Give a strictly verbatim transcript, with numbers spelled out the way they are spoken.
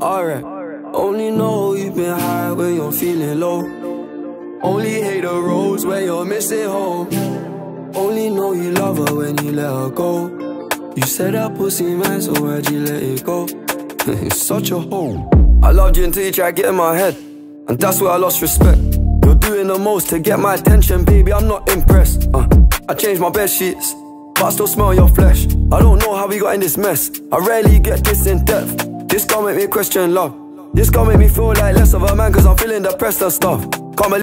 Alright. Only know you've been high when you're feeling low. Only hate the roads when you're missing home. Only know you love her when you let her go. You said that pussy man, so why'd you let it go? It's such a hole. I loved you until you tried to get in my head, and that's where I lost respect. You're doing the most to get my attention, baby, I'm not impressed. uh, I changed my bed sheets, but I still smell your flesh. I don't know how we got in this mess. I rarely get this in depth. This gon' make me question love. This gon' make me feel like less of a man, cause I'm feeling depressed and stuff. Can't believe